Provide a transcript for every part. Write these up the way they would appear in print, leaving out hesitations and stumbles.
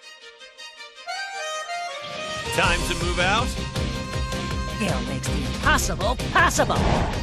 Time to move out? Gale makes the impossible possible.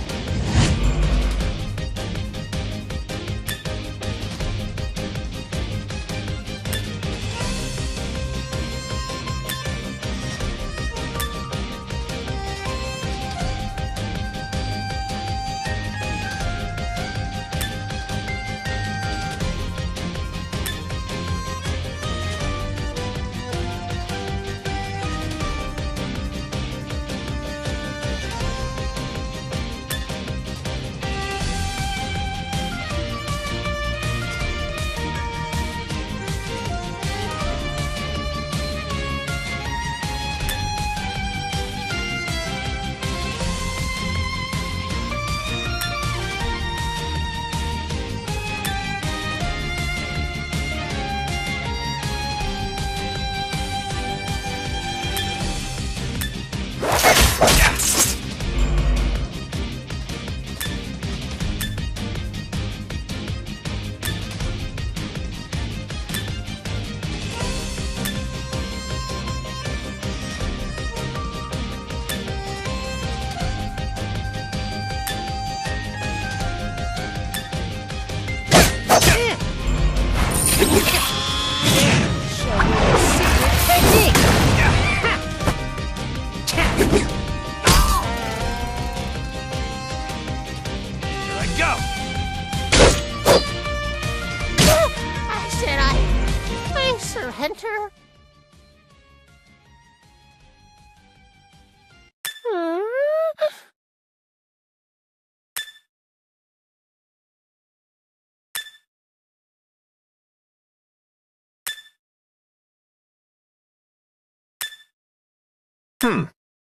Hunter? Hmm.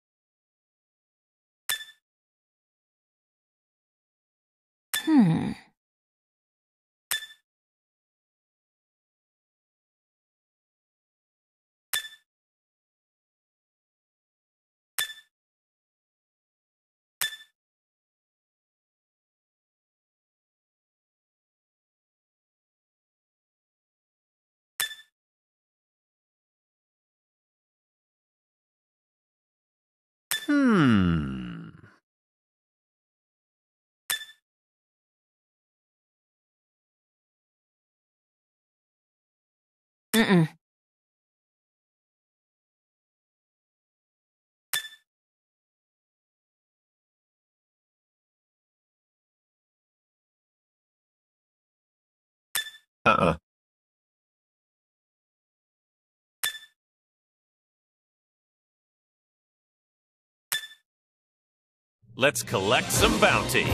Mm-mm. Uh-uh. Let's collect some bounty.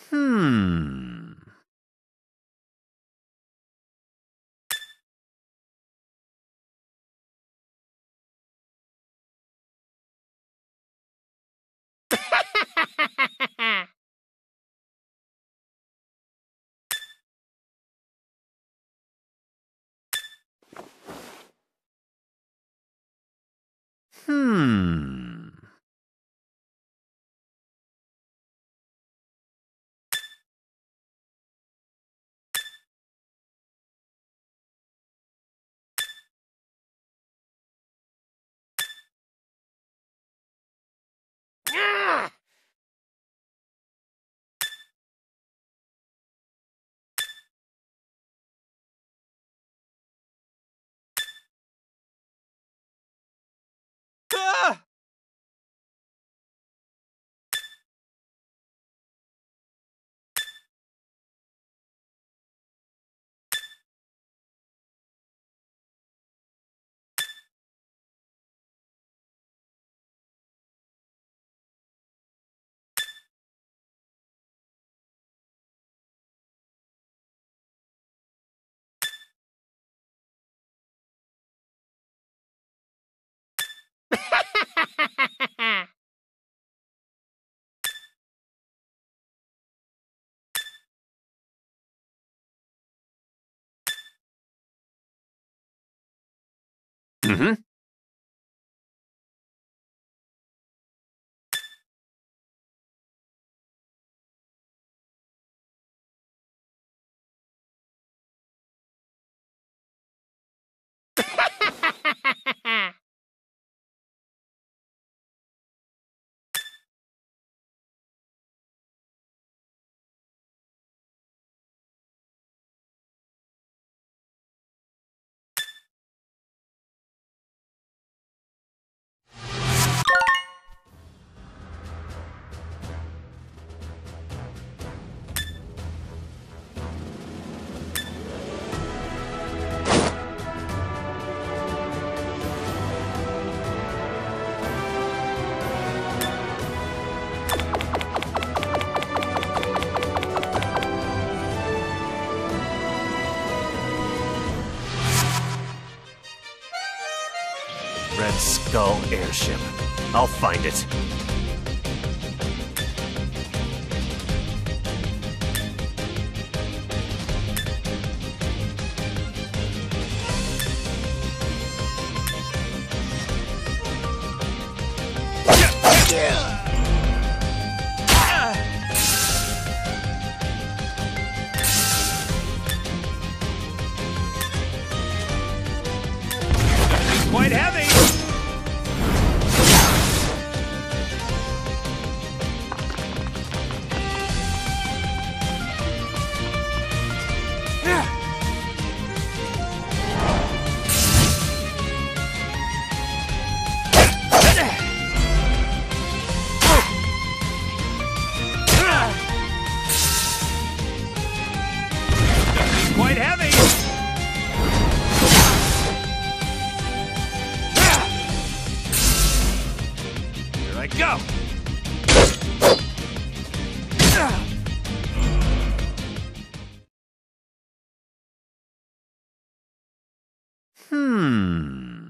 Hmm. Hmm. Ah! Ah! Mm-hmm. Red Skull airship. I'll find it. Quite heavy. Quite heavy. Here I go. Hmm.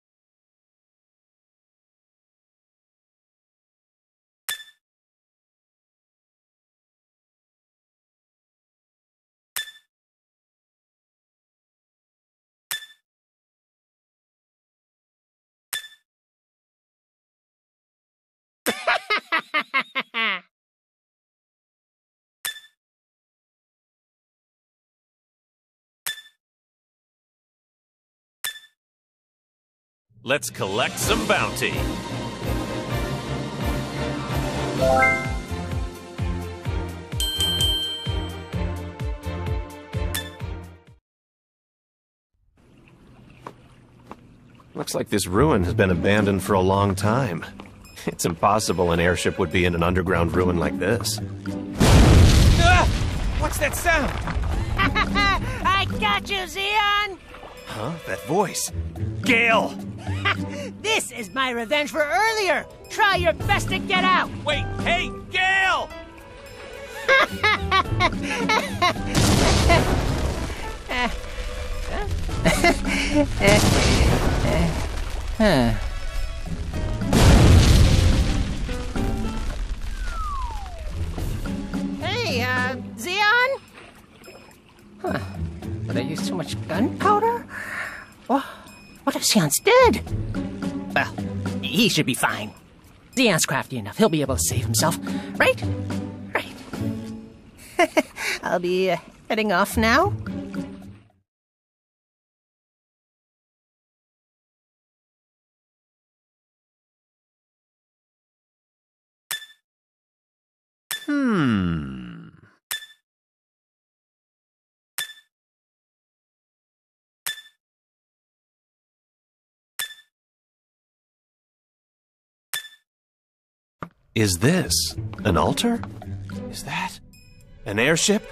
Let's collect some bounty. Looks like this ruin has been abandoned for a long time. It's impossible an airship would be in an underground ruin like this. Ah! What's that sound? I got you, Xeon! Huh? That voice. Gale! This is my revenge for earlier! Try your best to get out! Wait, hey, Gale! Hey, Xeon? Huh. Did I use too much gunpowder? What if Xeon's dead? Well, he should be fine. Xeon's crafty enough. He'll be able to save himself. Right? Right. I'll be heading off now. Is this an altar? Is that an airship?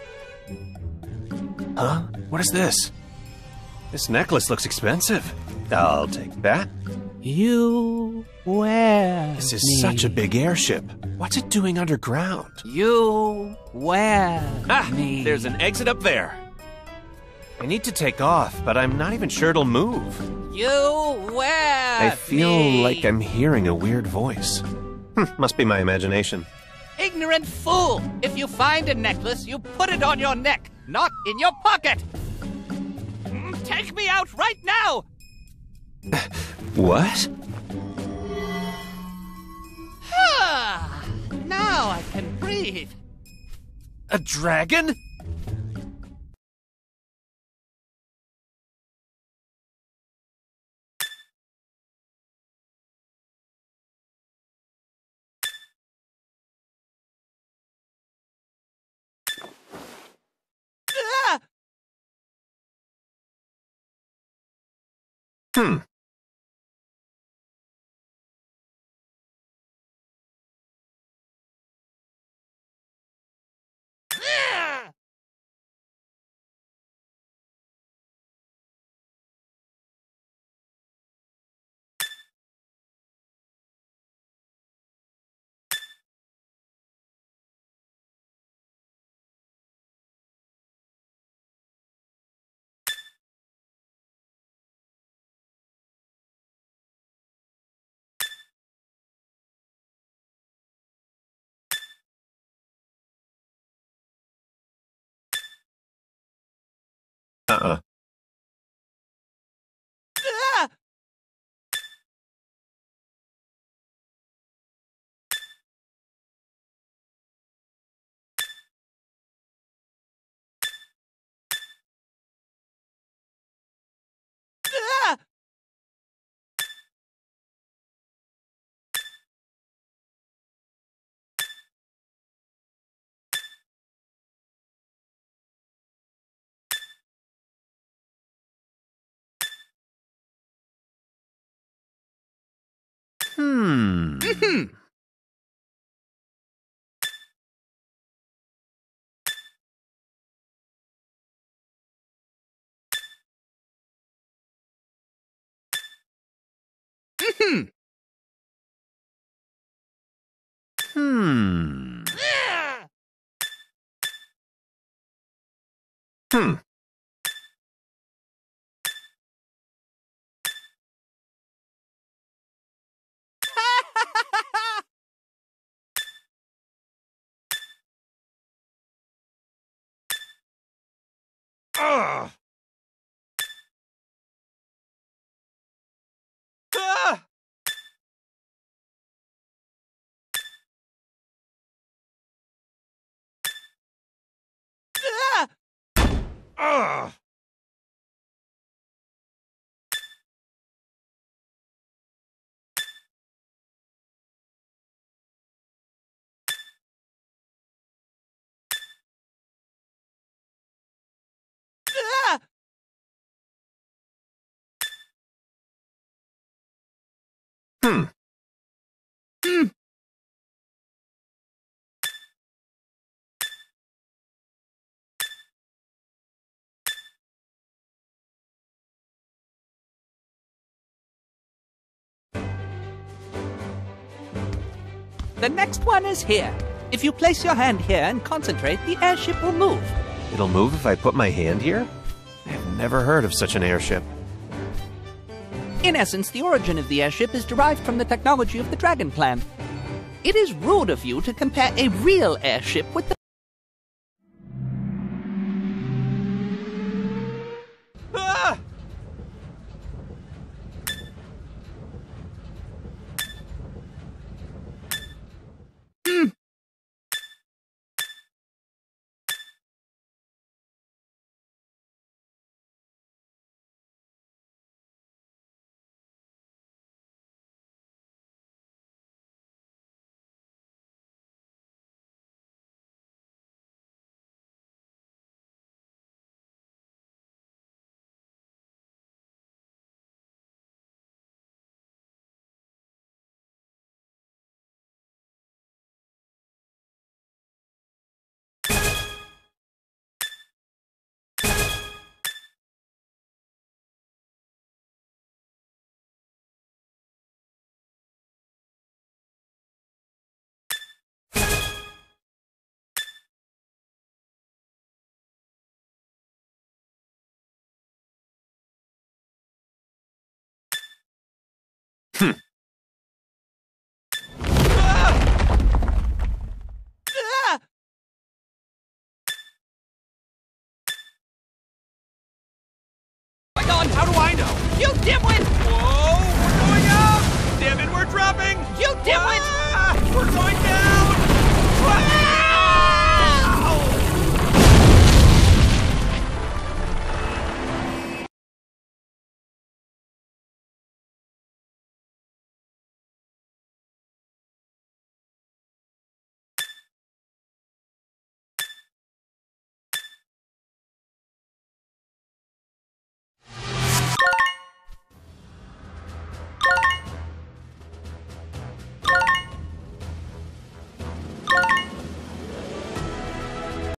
Huh? What is this? This necklace looks expensive. I'll take that. You wear This is such a big airship. What's it doing underground? You wear me. There's an exit up there. I need to take off, but I'm not even sure it'll move. You wear I feel like I'm hearing a weird voice. Must be my imagination. Ignorant fool! If you find a necklace, you put it on your neck, not in your pocket! Take me out right now! What? Now I can breathe. A dragon? Uh-uh. The next one is here. If you place your hand here and concentrate, the airship will move. It'll move if I put my hand here? I've never heard of such an airship. In essence, the origin of the airship is derived from the technology of the Dragon Plan. It is rude of you to compare a real airship with the